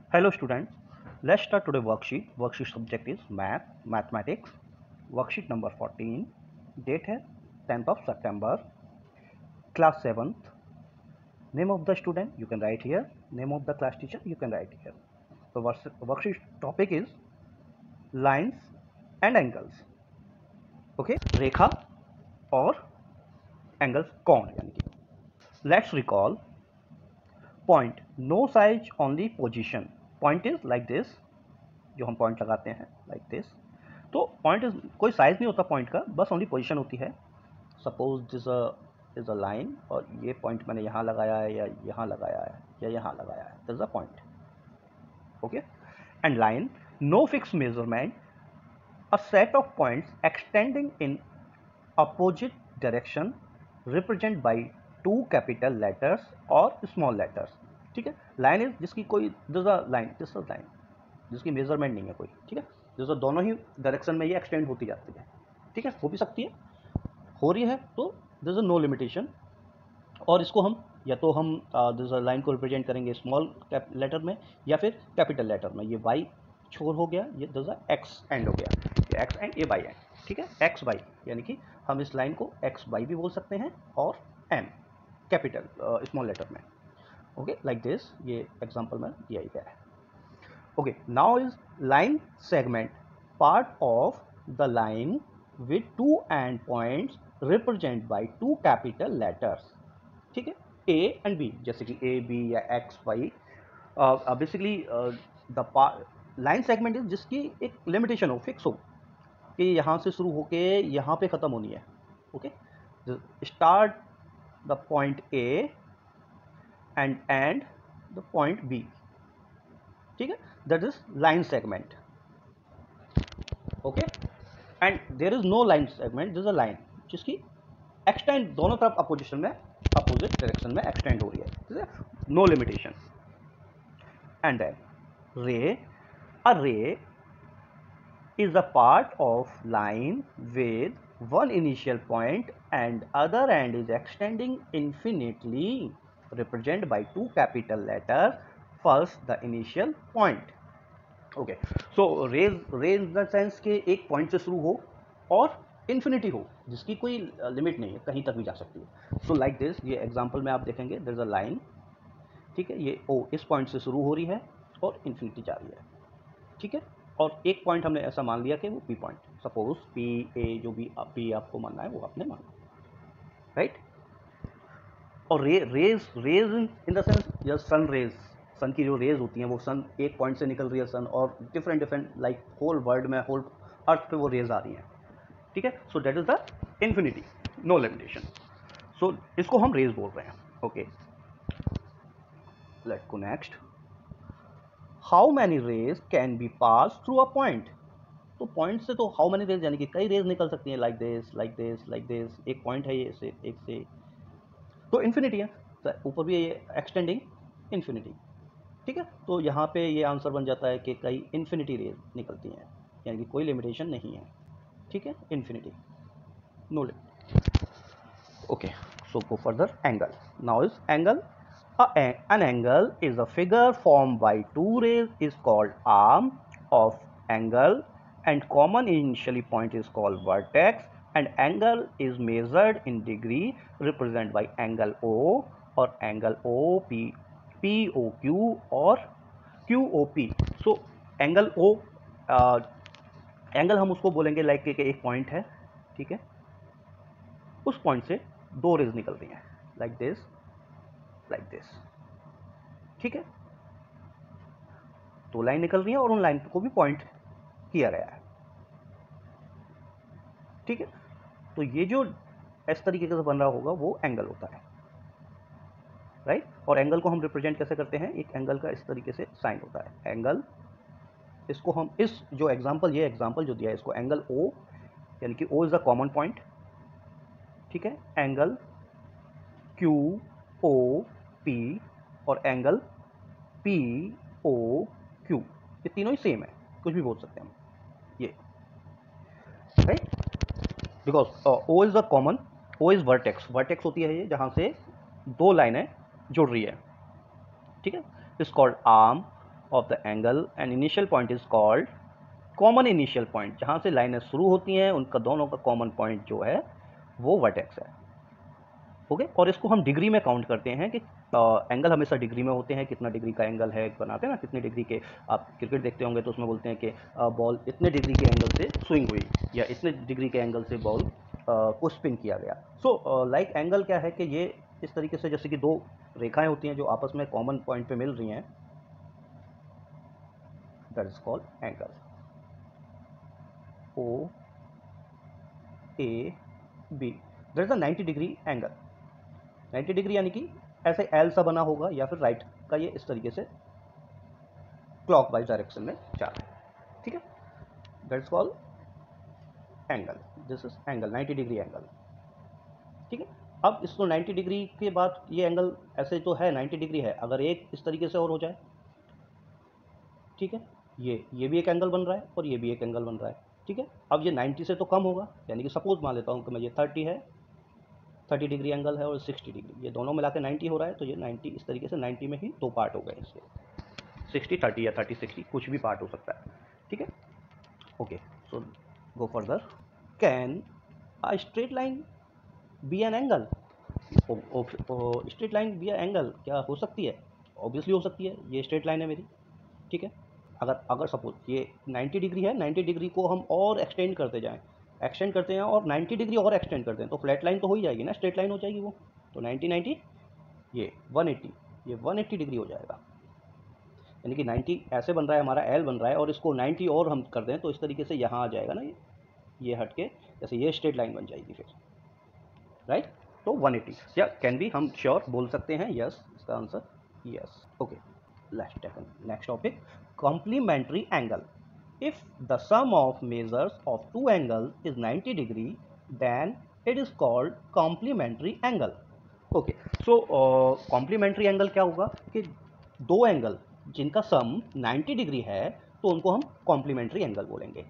Hello students, let's start today worksheet. Worksheet subject is mathematics. Worksheet number 14. Date है 10th of September. Class 7th. Name of the student you can write here. Name of the class teacher you can write here. So worksheet topic is lines and angles. Okay, रेखा और angles कौन यानी कि. Let's recall. Point no size only position. Point is like this. जो हम point लगाते हैं like this. तो point कोई साइज नहीं होता पॉइंट का, बस ओनली पोजीशन होती है. Suppose this is a line और ये पॉइंट मैंने यहाँ लगाया है या यहाँ लगाया है या यहाँ लगाया है, this is a point. Okay. And line no fix measurement, a set of points extending in opposite direction represent by 2 capital letters और स्मॉल लेटर्स. ठीक है. लाइन इज जिसकी कोई दिस लाइन जिसकी मेजरमेंट नहीं है कोई. ठीक है. जैसे दोनों ही डायरेक्शन में ये एक्सटेंड होती जाती है. ठीक है. हो भी सकती है, हो रही है तो दिस इज नो लिमिटेशन. और इसको हम या तो हम दिस लाइन को रिप्रेजेंट करेंगे स्मॉल लेटर में या फिर कैपिटल लेटर में. ये वाई छोर हो गया, ये दिस एक्स एंड हो गया, ये एक्स एंड ये वाई एंड. ठीक है. एक्स वाई यानी कि हम इस लाइन को एक्स वाई भी बोल सकते हैं और एम कैपिटल स्मॉल लेटर में. Okay, like this. ये एग्जाम्पल में दिया ही गया है. Okay, now is line segment, part of the line with two end points represented by 2 capital letters. ठीक है. A and B जैसे कि A, B या X, Y. Basically the line segment is जिसकी एक limitation हो, फिक्स हो कि यहाँ से शुरू होके यहाँ पे ख़त्म होनी है. Okay. Start the point A and end the point B. ठीक है. That is line segment. Okay. And there is no line segment. This is a line जिसकी एक्सटेंड दोनों तरफ अपोजिशन में अपोजिट डायरेक्शन में एक्सटेंड हो रही है. ठीक है. No limitation. एंड देन रे, अ रे is a part of line with one initial point and other end is extending infinitely, represented by 2 capital letters. First the initial point. Okay. So ray in the sense के एक point से शुरू हो और infinity हो, जिसकी कोई limit नहीं है, कहीं तक भी जा सकती है. So like this. ये एग्जांपल में आप देखेंगे देयर इज अ लाइन. ठीक है. ये ओ इस पॉइंट से शुरू हो रही है और इन्फिनिटी जा रही है. ठीक है. और एक पॉइंट हमने ऐसा मान लिया कि वो P point, suppose P A, जो भी पी आपको मानना है वो आपने माना, राइट. और रेज इन द सेंस या सन रेज, सन की जो रेज होती हैं वो सन एक पॉइंट से निकल रही है सन, और डिफरेंट लाइक होल वर्ल्ड में होल अर्थ पे वो रेज आ रही हैं. ठीक है. So that is the infinity, no limitation. So इसको हम रेज बोल रहे हैं. Okay, let's go next. How many rays can be pass through a point. तो पॉइंट से तो हाउ मैनी रेज यानी कि कई रेज निकल सकती हैं, like this like this like this. एक पॉइंट है ये से एक से, तो इन्फिनिटी है. ऊपर भी ये एक्सटेंडिंग इन्फिनिटी. ठीक है. तो यहाँ पे ये आंसर बन जाता है कि कई इन्फिनिटी रेज निकलती हैं, यानी कि कोई लिमिटेशन नहीं है. ठीक है. Infinity, no limit. Okay. So go further. Angle. Now is angle. An angle is a figure formed by 2 rays is called arm of angle, and common initially point is called vertex, and angle is measured in degree, represented by angle O or angle OP, POQ or QOP. So angle O, angle हम उसको बोलेंगे like कि एक point है. ठीक है. उस point से 2 रेज निकल रही हैं, लाइक दिस लाइक दिस. ठीक है. 2 लाइन निकल रही है और उन लाइन को भी पॉइंट किया गया है. ठीक है. तो ये जो इस तरीके से बन रहा होगा वो एंगल होता है, राइट. और एंगल को हम रिप्रेजेंट कैसे करते हैं, एक एंगल का इस तरीके से साइन होता है एंगल. इसको हम इस जो एग्जांपल, ये एग्जांपल जो दिया है इसको एंगल ओ, यानी कि O is a common point. ठीक है. एंगल क्यू ओ पी और एंगल पी ओ क्यू, ये तीनों ही सेम है, कुछ भी बोल सकते हैं हम ये, right. Because O is the common, O is vertex. Vertex होती है ये जहां से 2 लाइनें जुड़ रही है. ठीक है. Is called arm of the angle and initial point is called common initial point. जहाँ से लाइनें शुरू होती हैं उनका दोनों का कॉमन पॉइंट जो है वो वर्टेक्स है। ओके, और इसको हम डिग्री में काउंट करते हैं कि एंगल हमेशा डिग्री में होते हैं। कितना डिग्री का एंगल है बनाते हैं ना, कितने डिग्री के। आप क्रिकेट देखते होंगे तो उसमें बोलते हैं कि बॉल इतने डिग्री के एंगल से स्विंग हुई या इतने डिग्री के एंगल से बॉल को स्पिन किया गया। सो लाइक एंगल क्या है कि ये इस तरीके से, जैसे कि दो रेखाएं होती हैं जो आपस में कॉमन पॉइंट पे मिल रही हैं, that is called angle. O A B, that is a 90 degree angle. 90 degree यानी कि ऐसे एल सा बना होगा या फिर राइट का ये इस तरीके से क्लॉकवाइज डायरेक्शन में जा रहा है। ठीक है, that is called angle. This is angle 90 degree angle. ठीक है, अब इसको 90 डिग्री के बाद ये एंगल ऐसे तो है 90 डिग्री है, अगर एक इस तरीके से और हो जाए, ठीक है, ये भी एक एंगल बन रहा है और ये भी एक एंगल बन रहा है। ठीक है, अब ये 90 से तो कम होगा, यानी कि सपोज मान लेता हूँ कि मैं ये 30 है, 30 डिग्री एंगल है और 60 डिग्री, ये दोनों मिला के 90 हो रहा है। तो ये 90 इस तरीके से 90 में ही दो पार्ट हो गए इसके, 60-30 या 30-60 कुछ भी पार्ट हो सकता है। ठीक है, okay, so go further. Can a straight line be an angle? Straight line be angle क्या हो सकती है? ऑब्वियसली हो सकती है, ये स्ट्रेट लाइन है मेरी। ठीक है, अगर अगर सपोज ये 90 डिग्री है, 90 डिग्री को हम और एक्सटेंड करते जाएं, एक्सटेंड करते हैं और 90 डिग्री और एक्सटेंड करते हैं तो फ्लैट लाइन तो हो ही जाएगी ना, स्ट्रेट लाइन हो जाएगी वो। तो 90-90 ये 180, ये 180 डिग्री हो जाएगा। यानी कि 90 ऐसे बन रहा है, हमारा एल बन रहा है और इसको 90 और हम कर दें तो इस तरीके से यहाँ आ जाएगा ना, ये हट के जैसे ये स्ट्रेट लाइन बन जाएगी फिर, राइट। तो 180 या कैन बी हम श्योर बोल सकते हैं यस, इसका answer yes. Okay, let's take next topic, complementary angle. If the sum of measures of two angle is 90 degree then it is called complementary angle. Okay, so complementary angle क्या होगा कि दो angle जिनका सम 90 degree है तो उनको हम complementary angle बोलेंगे।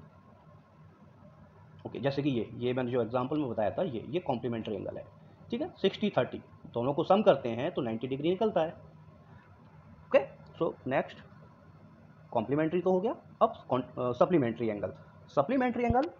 ओके, जैसे कि ये मैंने जो एग्जांपल में बताया था, ये कॉम्प्लीमेंट्री एंगल है। ठीक है, 60-30 दोनों को सम करते हैं तो 90 डिग्री निकलता है। ओके, सो नेक्स्ट कॉम्प्लीमेंट्री तो हो गया, अब supplementary angle. Supplementary angle,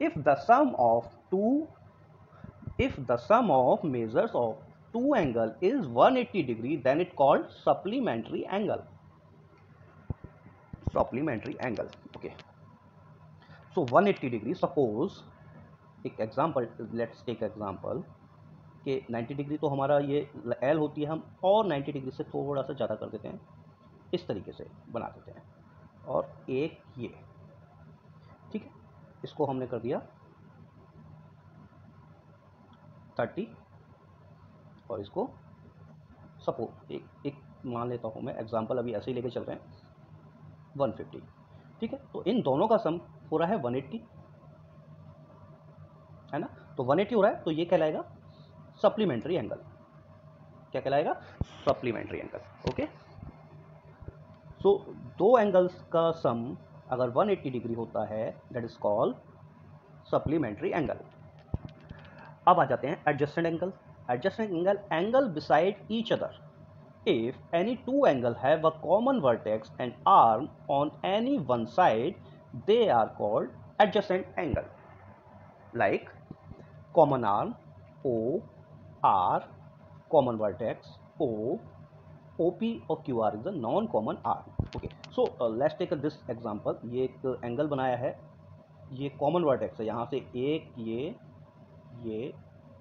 if the sum of measures of two angle is 180 degree then it called supplementary angle. Supplementary angle, okay. So 180 degree, suppose एक एग्जांपल, लेट्स टेक एग्जांपल कि 90 degree तो हमारा ये L होती है, हम और 90 degree से थोड़ा सा ज़्यादा कर देते हैं, इस तरीके से बना देते हैं, और एक ये, ठीक है, इसको हमने कर दिया 30 और इसको सपोज एक मान लेता हूँ मैं एग्जांपल, अभी ऐसे ही लेके चल रहे हैं 150। ठीक है, तो इन दोनों का सम हो रहा है 180, है ना। तो 180 हो रहा है तो ये कहलाएगा सप्लीमेंट्री एंगल। क्या कहलाएगा? Supplementary angle. ओके, सो दो एंगल्स का सम अगर 180 डिग्री होता है that is called supplementary angle. अब आ जाते हैं adjacent angle. Adjacent angle, angle beside each other if any two angle have a common vertex and arm on any one side they are called adjacent angle, like common arm O R, common vertex O, OP और QR is a non-common arm. Okay, so let's take this example. ये एक angle बनाया है, ये common vertex है, यहाँ से एक ये,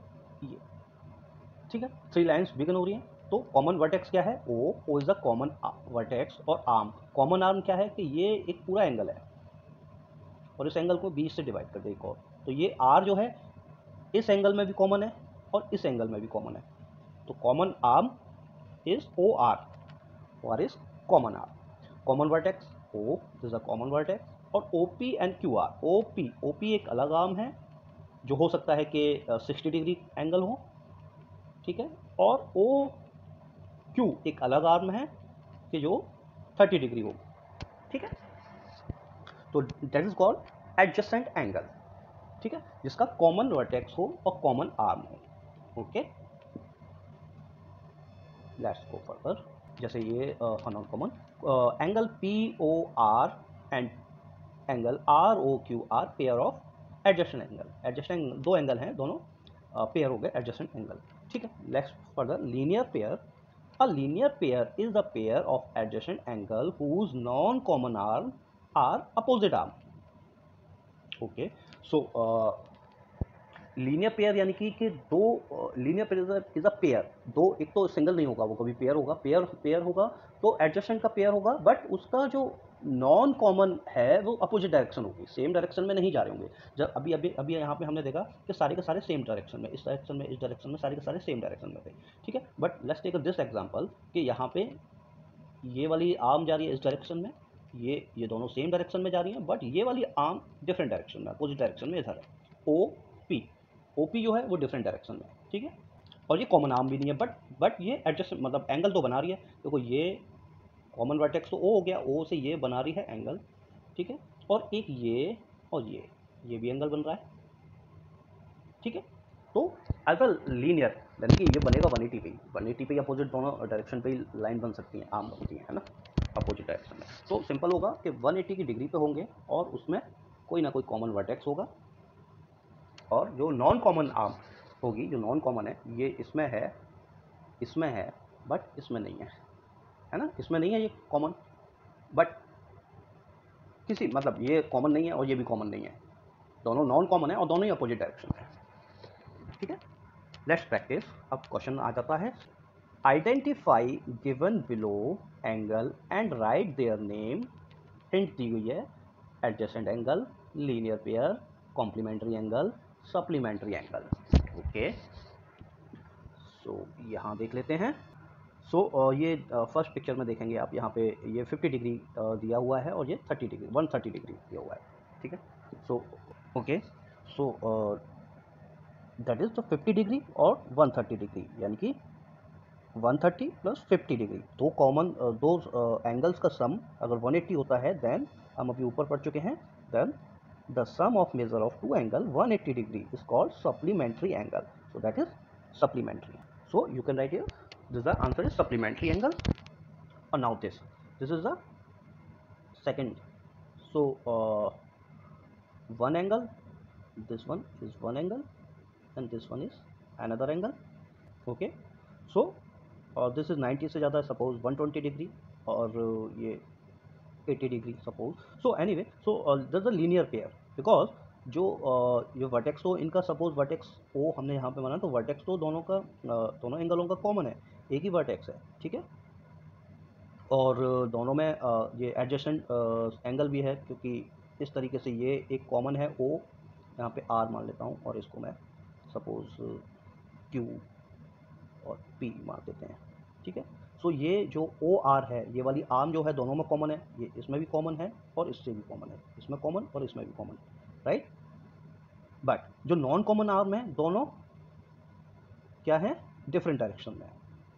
ठीक है, थ्री लाइंस बिगन हो रही हैं। तो कॉमन वर्टेक्स क्या है? O is a common vertex, और आर्म, कॉमन आर्म क्या है कि ये एक पूरा एंगल है और इस एंगल को 20 से डिवाइड कर दे एक और, तो ये आर जो है इस एंगल में भी कॉमन है और इस एंगल में भी कॉमन है। तो common arm is O R is common arm, common vertex O is a common vertex, और O P and Q R, O P एक अलग आर्म है जो हो सकता है कि 60 डिग्री एंगल हो, ठीक है, और ओ क्यू एक अलग आर्म है कि जो 30 डिग्री हो, ठीक है। तो that is called adjacent angle, ठीक है, जिसका कॉमन वर्टेक्स हो और कॉमन आर्म हो। Okay, let's go further. जैसे ये non common angle P O R and angle R O Q are pair of adjacent angle. Adjacent दो एंगल हैं, दोनों पेयर हो गए एडजस्टेंट एंगल। ठीक है, next further linear pair. A linear pair is the pair of adjacent angle whose non common arm are opposite arm. Okay, so linear pair यानी कि दो linear pair is a pair, दो, एक तो single नहीं होगा, वो कभी पेयर होगा, पेयर पेयर होगा तो एडजस्टेंट का पेयर होगा, बट उसका जो नॉन कॉमन है वो अपोजिट डायरेक्शन होगी, सेम डायरेक्शन में नहीं जा रहे होंगे। जब अभी अभी अभी यहाँ पे हमने देखा कि सारे के सारे सेम डायरेक्शन में, इस डायरेक्शन में, इस डायरेक्शन में, सारे के सारे सेम डायरेक्शन में थे। ठीक है, but let's take this example कि यहाँ पे ये वाली आर्म जा रही है इस डायरेक्शन में, ये दोनों सेम डायरेक्शन में जा रही हैं, बट ये वाली आर्म डिफरेंट डायरेक्शन में, अपोजिट डायरेक्शन में इधर है। ओ पी, ओ पी जो है वो डिफरेंट डायरेक्शन में। ठीक है, और ये कॉमन आर्म भी नहीं है, बट ये एडजस्ट मतलब एंगल तो बना रही है। देखो ये कॉमन वर्टेक्स तो ओ हो गया, ओ से ये बना रही है एंगल। ठीक है, और एक ये और ये भी एंगल बन रहा है। ठीक है, तो एज अ लीनियर यानी कि ये बनेगा 180 पे, 180 पे अपोजिट दोनों डायरेक्शन पे ही लाइन बन सकती हैं, आर्म बनती है ना, अपोजिट डायरेक्शन में। तो सिंपल होगा कि 180 की डिग्री पे होंगे और उसमें कोई ना कोई कॉमन वर्टेक्स होगा, और जो नॉन कॉमन आर्म होगी, जो नॉन कॉमन है, ये इसमें है बट इसमें नहीं है ना, इसमें नहीं है ये कॉमन, बट किसी मतलब ये कॉमन नहीं है और ये भी कॉमन नहीं है, दोनों नॉन कॉमन है और दोनों ही अपोजिट डायरेक्शन है। ठीक है, लेट्स प्रैक्टिस। अब क्वेश्चन आ जाता है, identify given below angle and write their name. Hint दी हुई है adjacent angle, linear pair, complementary angle, supplementary angle. Okay, so यहाँ देख लेते हैं। सो ये फर्स्ट पिक्चर में देखेंगे आप, यहाँ पे ये 50 डिग्री दिया हुआ है और ये 30 डिग्री 130 डिग्री दिया हुआ है। ठीक है, so okay, so that is the 50 degree और 130 डिग्री, यानी कि 130 प्लस 50 डिग्री, दो कॉमन दो एंगल्स का सम अगर 180 होता है, देन हम अभी ऊपर पढ़ चुके हैं, then the sum of measure of two angle 180 degree is called supplementary angle, so that is supplementary. So you can write here, this the answer is supplementary angle. And now this is the second. So one angle, this one is one angle and this one is another angle. Okay, so this is 90 से ज़्यादा, suppose 120 degree, और ये 80 degree suppose. So anyway, so this a linear pair, because जो ये vertex तो इनका suppose vertex ओ हमने यहाँ पे माना, तो वर्टेक्स तो दोनों का दोनों एंगलों का कॉमन है, एक ही वर्टेक्स है। ठीक है, और दोनों में ये एडजेसेंट एंगल भी है, क्योंकि इस तरीके से ये एक कॉमन है ओ, यहाँ पे आर मान लेता हूँ, और इसको मैं सपोज क्यू और पी मान देते हैं। ठीक है, सो ये जो ओ आर है, ये वाली आर्म जो है दोनों में कॉमन है, ये इसमें भी कॉमन है और इससे भी कॉमन है, इसमें कॉमन और इसमें भी कॉमन, राइट। बट जो नॉन कॉमन आर्म है, दोनों क्या है, डिफरेंट डायरेक्शन में है,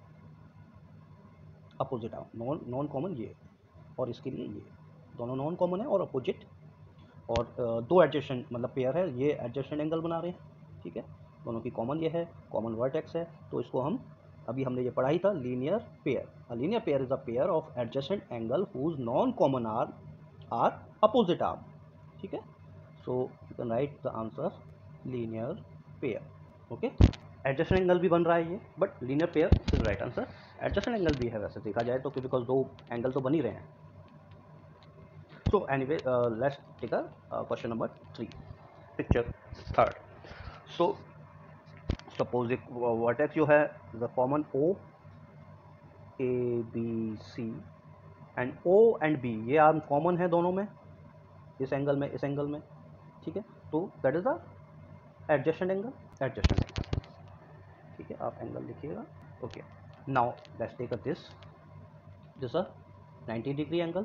opposite arm, non non common ये, और इसके लिए ये, दोनों नॉन कॉमन है और अपोजिट, और दो एडजेसेंट मतलब पेयर है, ये एडजेसेंट एंगल बना रहे हैं। ठीक है, दोनों की कॉमन ये है, कॉमन वर्टेक्स है, तो इसको हम अभी हमने ये पढ़ा ही था, linear pair. A linear pair is a pair of adjacent angle whose non common are opposite arm. ठीक है, so you can write the answer linear pair. Okay, adjacent angle भी बन रहा है ये, but linear pair is right answer. Adjacent angle भी है वैसे देखा जाए तो, बिकॉज दो एंगल तो बन ही रहे हैं। So anyway, let's take a question number 3, picture third. So suppose एक vertex जो है, the common O A B C and O and B, ये आर्म कॉमन है दोनों में, इस एंगल में, इस एंगल में। ठीक है, तो that is the adjacent angle, adjacent angle. ठीक है, आप एंगल लिखिएगा। Okay, now let's take this a 90 degree angle,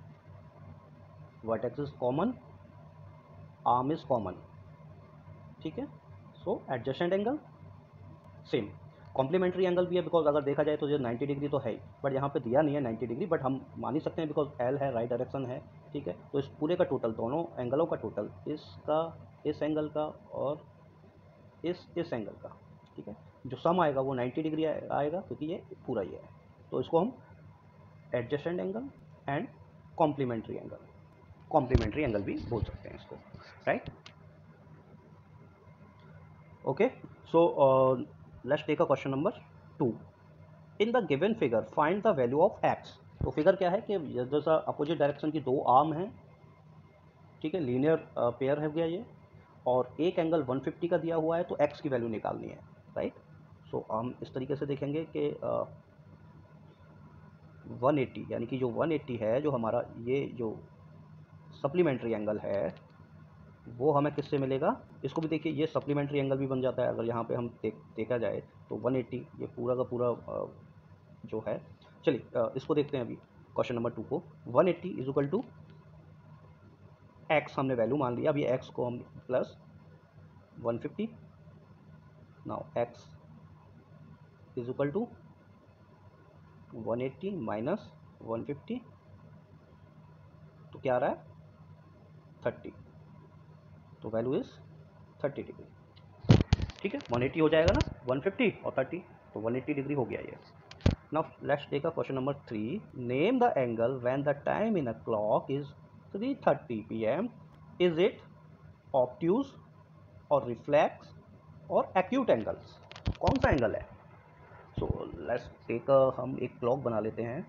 vertex is common, arm is common। ठीक है, so adjacent angle same, complementary angle भी है, बिकॉज अगर देखा जाए तो ये 90 डिग्री तो है ही, बट यहाँ पे दिया नहीं है 90 डिग्री, बट हम मान ही सकते हैं बिकॉज एल है, राइट डायरेक्शन है। ठीक है, तो इस पूरे का टोटल, दोनों एंगलों का टोटल, इसका, इस एंगल का और इस एंगल का, ठीक है, जो सम आएगा वो 90 डिग्री आएगा, क्योंकि ये पूरा ही है। तो इसको हम adjacent angle and complementary angle, complementary angle भी बोल सकते हैं इसको, right. Okay, so let's take a question number 2। In the given figure find the value of x. तो फिगर क्या है कि जैसा अपोजिट डायरेक्शन की दो आर्म हैं, ठीक है, लीनियर पेयर है गया ये, और एक एंगल 150 का दिया हुआ है, तो एक्स की वैल्यू निकालनी है, राइट। सो हम इस तरीके से देखेंगे कि 180 यानी कि जो 180 है, जो हमारा ये जो सप्लीमेंट्री एंगल है, वो हमें किससे मिलेगा। इसको भी देखिए, ये सप्लीमेंट्री एंगल भी बन जाता है अगर यहाँ पे हम देखा जाए तो 180 ये पूरा का पूरा जो है। चलिए इसको देखते हैं अभी क्वेश्चन नंबर 2 को। 180 इज इक्वल टू एक्स हमने वैल्यू मान लिया, अभी एक्स को हम plus 150, now x is equal to 180 minus 150, तो क्या आ रहा है 30, तो वैल्यू इज 30 डिग्री, ठीक है। 180 हो जाएगा ना, 150 और 30, तो 180 डिग्री हो गया ये। Now let's take a question number 3। Name the angle when the time in a clock is 3:30 PM। Is it obtuse और रिफ्लेक्स और एक्यूट एंगल्स, कौन सा एंगल है। सो लेट्स टेक हम एक क्लॉक बना लेते हैं,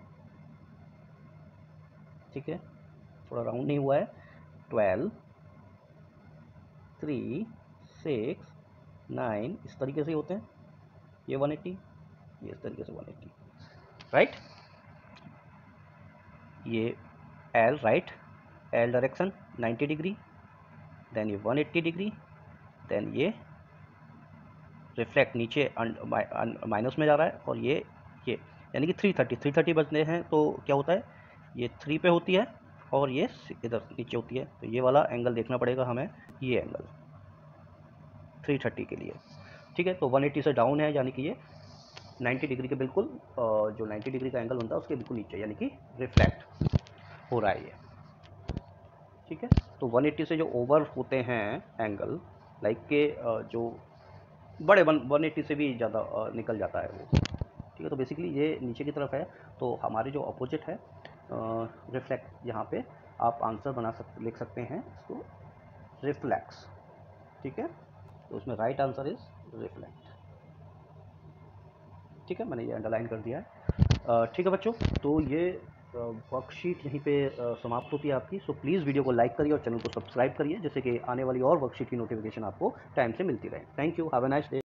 ठीक है, थोड़ा राउंड नहीं हुआ है। 12, 3, 6, 9 इस तरीके से होते हैं, ये 180, ये इस तरीके से 180, राइट। ये L, right, L direction 90 degree, then ये 180 डिग्री, देन ये रिफ्लेक्ट नीचे माइनस में जा रहा है, और ये यानी कि 330 बजते हैं, तो क्या होता है, ये 3 पे होती है और ये इधर नीचे होती है, तो ये वाला एंगल देखना पड़ेगा हमें, ये एंगल 330 के लिए, ठीक है। तो 180 से डाउन है, यानी कि ये 90 डिग्री के बिल्कुल जो 90 डिग्री का एंगल बनता है उसके बिल्कुल नीचे, यानी कि रिफ्लेक्ट हो रहा है ये, ठीक है। तो 180 से जो ओवर होते हैं एंगल, लाइक के जो बड़े 180 से भी ज़्यादा निकल जाता है वो, ठीक है। तो बेसिकली ये नीचे की तरफ है, तो हमारे जो अपोजिट है रिफ्लेक्ट, यहाँ पे आप आंसर लिख सकते हैं इसको रिफ्लेक्स, ठीक है। तो उसमें राइट आंसर इज रिफ्लेक्ट, ठीक है, मैंने ये अंडरलाइन कर दिया है, ठीक है बच्चों। तो ये वर्कशीट यहीं पे समाप्त होती है आपकी। सो प्लीज़ वीडियो को लाइक करिए और चैनल को सब्सक्राइब करिए, जैसे कि आने वाली और वर्कशीट की नोटिफिकेशन आपको टाइम से मिलती रहे। Thank you, have a nice day.